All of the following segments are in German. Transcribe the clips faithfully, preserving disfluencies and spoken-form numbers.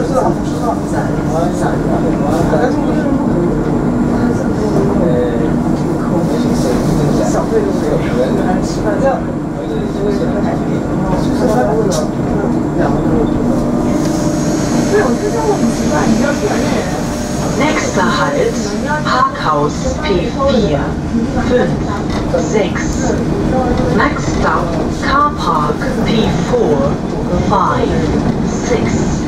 Nächster Halt, Parkhaus P vier, fünf, sechs. Next stop, Car Park P four, five, six.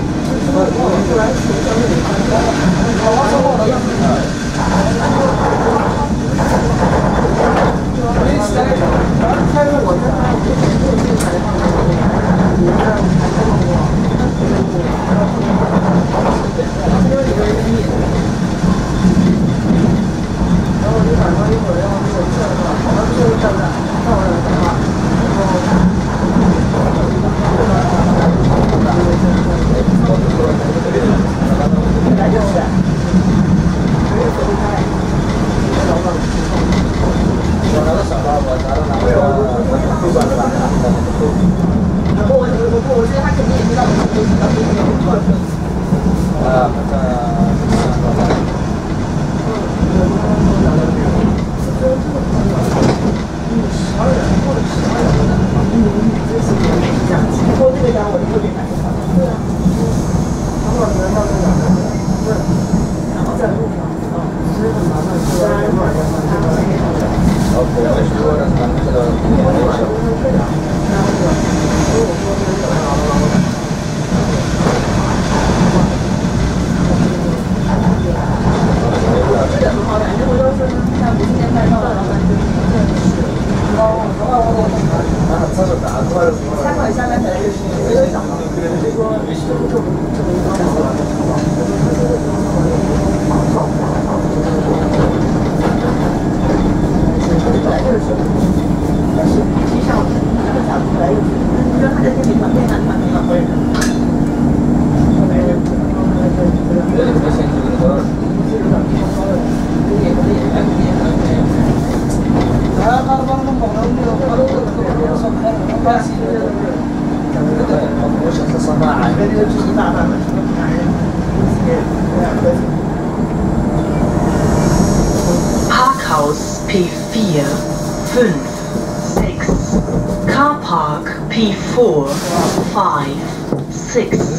Parkhaus P vier, fünf, sechs. Car Park P four, five, six.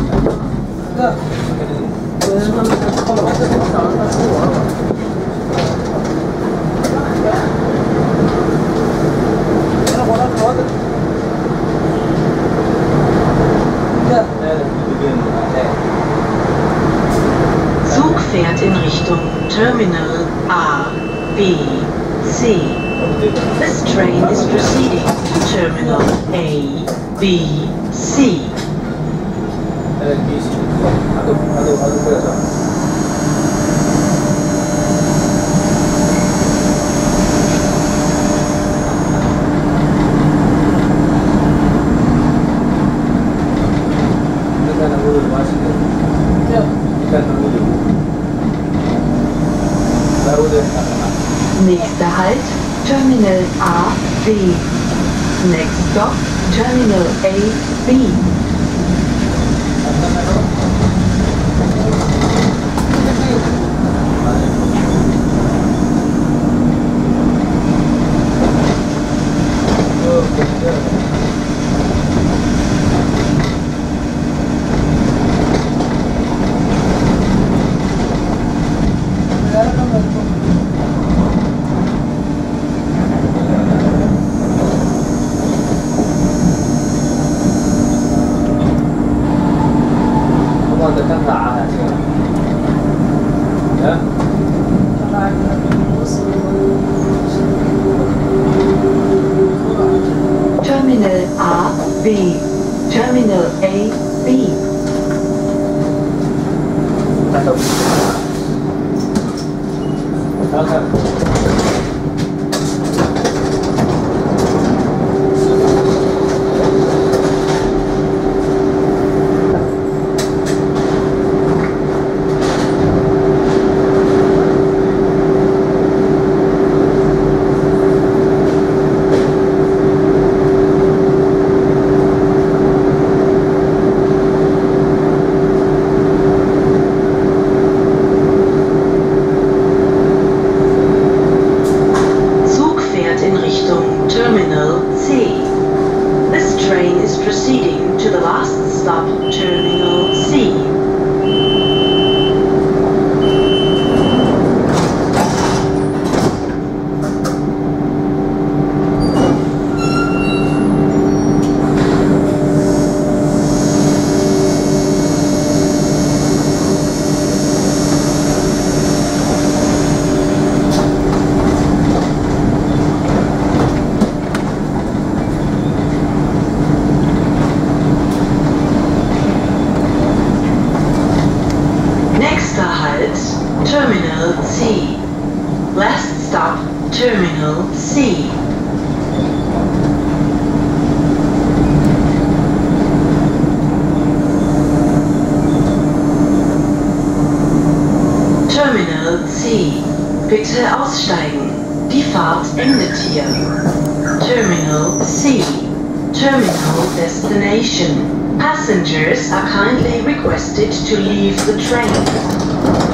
Zug fährt in Richtung Terminal A, B, C. This train is proceeding to Terminal A, B, C. Nächster Halt, Terminal A, B. Next stop, Terminal A, B. Terminal A, B. Terminal A, B. Terminal C. Last stop, Terminal C. Terminal C. Bitte aussteigen. Die Fahrt endet hier. Terminal C. Terminal destination. Passengers are kindly requested to leave the train.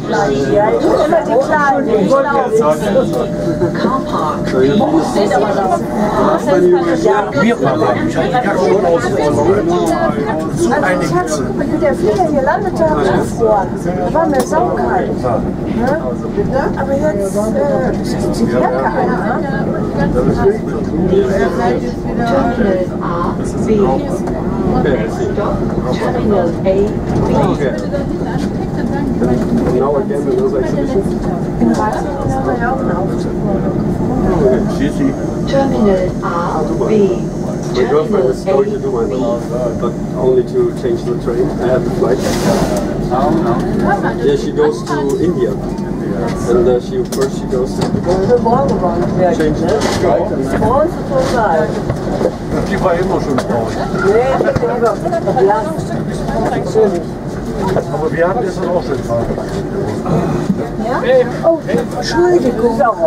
gleiche. Ja, immer die kleinen. Car park. Also Schatz, guck mal, wie der Flieger hier landete, hat gefroren. Da war mir saukalt. Ne? Aber jetzt äh, zieht die Jacke ein. Ne? Terminal A, B. Terminal A, B. Now again another exhibition. In Reisen haben wir ja auch einen Aufzug. Terminal A, B. My girlfriend is going to do my job, but only to change the train. I have a flight. Yeah, she goes to India. And uh, she first she goes to change the flight. And Die war immer schon traurig. Aber wir hatten gestern auch schon Fahrt. Oh, Entschuldigung. Ja.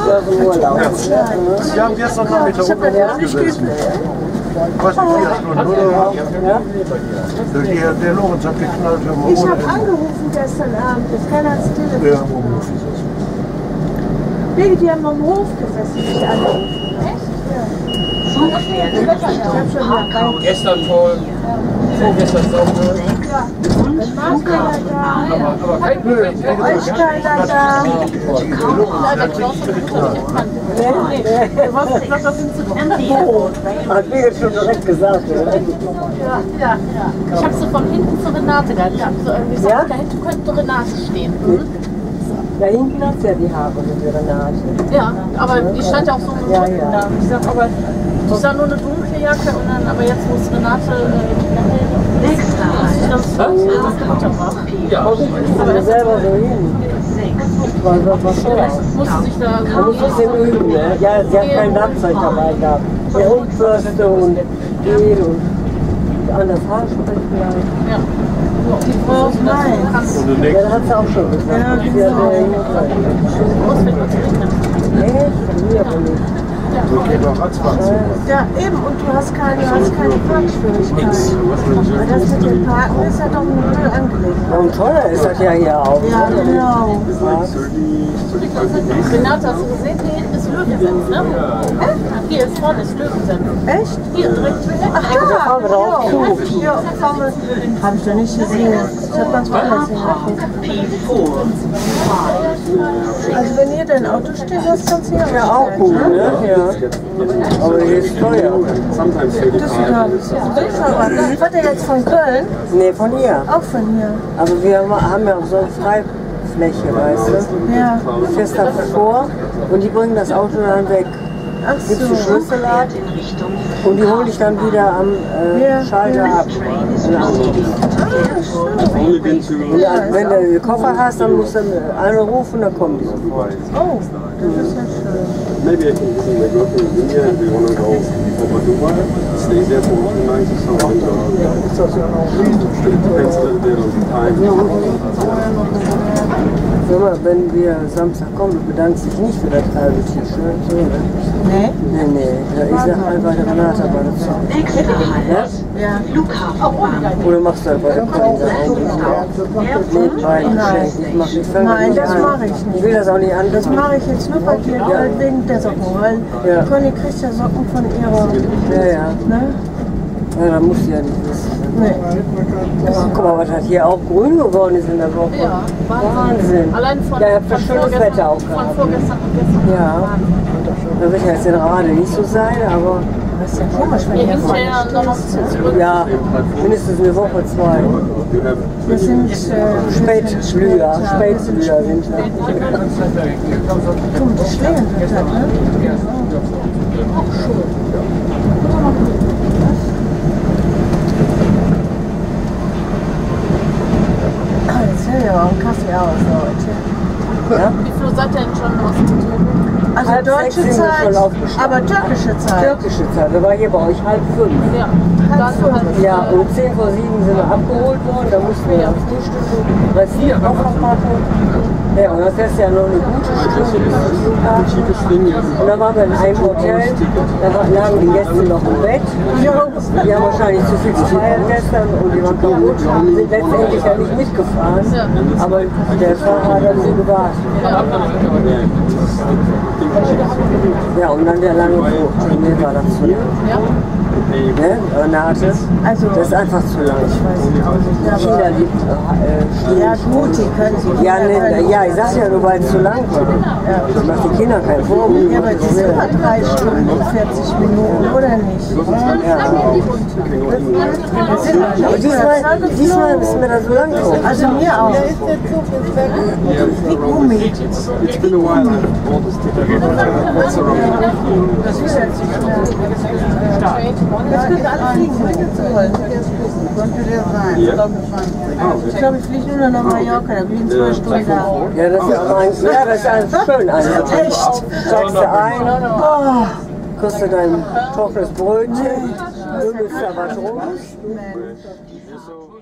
Wir haben gestern Nachmittag unter uns gesessen. Was vier Stunden, oder? Ja. Der, der Lorenz hat geknallt. Ich habe angerufen gestern Abend, ist keiner ans Telefon. Ja, wo Hof ist Nee, die haben am Hof gesessen, nicht angerufen. Echt? Ja. Gestern voll, vorgestern sauber. Und Flughafen da. Aber kein Problem. Euch keiner da. Hat mir jetzt schon direkt gesagt. Ja, ja. Ich habe sie von hinten zu Renate gehabt. Ich habe so irgendwie gesagt, Ja? da hinten könnte Renate stehen. Da hinten hat ja die Haare mit ihrer Nase. Ja, aber die stand ja auch so mit Ja, Rücken ja. da. Ich sag, aber die sah nur eine dunkle Jacke und dann, aber jetzt muss Renate äh, Nächster Halt. das das war. Ja, Ich bin selber so hin. Was, was, was soll das? Vielleicht musste sich da Man muss es denn üben, ne? Ja, sie hat kein Werkzeug dabei gehabt. Die Rundbürste und Gel und anders Haarspray vielleicht. Ja. Die Frau ist Nein. Ja, das hat sie auch schon gesagt. Ja, Sie hat ja hingezeigt. auswendig gerechnet. Echt? Mir aber nicht. So geht doch ratzfatz. Ja, eben, und du hast keine, du hast keine Parkschwierigkeit. Weil das mit dem Parken ist ja doch ein Müll angelegt. Und teuer ist das ja hier auch. Ja, genau. Renate, hast du gesehen, hier hinten ist Löwensenf, ne? Hier ist vorne ist Löwensenf. Echt? Hier direkt. Ach Da fahren wir drauf zu. ja, fahren wir. Hab ich doch nicht gesehen. Ich hab ganz woanders hingeguckt. P vier, Also wenn ihr dein Auto steht, was kannst du hier Ja, auch gut, ne? Ja. Aber hier ist teuer. Sometimes Düsseldorf. Düsseldorf. War der jetzt von Köln? Nee, von hier. Auch von hier. Aber wir haben ja auch so eine Freifläche, weißt du? Ja. Du fährst da vor und die bringen das Auto dann weg. Ach Gibst du so. Schlüssel ab in Richtung und die holen dich dann wieder am äh, Ja. Schalter ab. Train is Ein Auto. proceeding to only been to Und dann, wenn du den Koffer hast, dann musst du alle rufen, dann kommen die sofort. Oh, das ist ja schön. maybe I can visit my girlfriend in India and we want to go over Dubai, stay there for two nights or something. So it depends a little bit on the time. Sag mal, wenn wir Samstag kommen, du bedankst dich nicht für das halbe T-Shirt. So, ne? Nee? Nee, nee, da ist ja einfach der Renate bei der Zeit. Nächster Halt. Ja. Flughafenbahnhof. Oder machst du das bei der Conny da auch? Nee, beiden geschenkt. Ich mach nicht fange Nein, nicht das an. mache ich nicht. Ich will das auch nicht an. Das mache ich jetzt nur bei dir, weil wegen der Socken. Weil Ja. Conny kriegt ja Socken von ihrer. Ja, ja. Ne? Ja, da musst du ja nicht wissen. Nee. Ach, guck mal, was das hier auch grün geworden ist in der Woche. Ja, Wahnsinn. Allein von, Ja, ihr habt von, schönes vorgestern, Wetter auch von gehabt. vorgestern und gestern. Ja. Da wird ja jetzt in Rade nicht so sein, aber Das ist ja komisch, wenn Wir ihr hinten vorne ja noch stehst. zurück. ja, mindestens eine Woche, zwei. Wir sind äh, Spätblüher, Spätblüher sind wir. Guck, die Schlägen sind das, ne? Ah, jetzt hält ja auch einen Kaffee aus heute. Ja? Wie viel seid ihr denn schon aus dem Hotel? Also Halb dort gleich deutsche sind wir Zeit, schon aufgestanden. aber türkische Zeit. Türkische Zeit, wir waren hier bei euch halb fünf. Ja. Halb fünf. Ja, und zehn vor sieben sind wir abgeholt worden, da mussten wir aufs Frühstück, Rest Koffer packen. Ja, und das ist ja noch eine gute Stunde bis zum Flughafen. Und dann waren wir in einem Hotel, da lagen die Gäste noch im Bett. Die haben wahrscheinlich zu viel gefeiert gestern und die waren kaputt, sind letztendlich ja nicht mitgefahren, aber der Fahrer hat dann so gewartet. Ja, und dann der lange Flug, also mir war das zu lang. Ne? Renate, Also, das ist einfach zu lang. China liegt äh, ja gut, die können sie. ja, ne, ja, ich sag ja nur, weil es zu lang war. Das macht die Kinder keinen Vorwurf. Ja, aber die sind immer drei Stunden und vierzig Minuten, oder nicht? Ja. Das sind Aber diesmal, diesmal ist mir das so lang gekommen. Also mir auch. Wie Gummi. It's been a while. I've all this What's around? Das ist jetzt nicht mehr. Jetzt können alle fliegen, zurück. Konnte der sein. Ich glaube, ich fliege nur noch nach Mallorca, da bin ich zwei Stunden da. Ja, das ist aber ein, ja, das ist ein schön einfach. Echt? Steigst du ein, oh, kriegst du dein trockenes Brötchen, du bist da was rum. Mensch.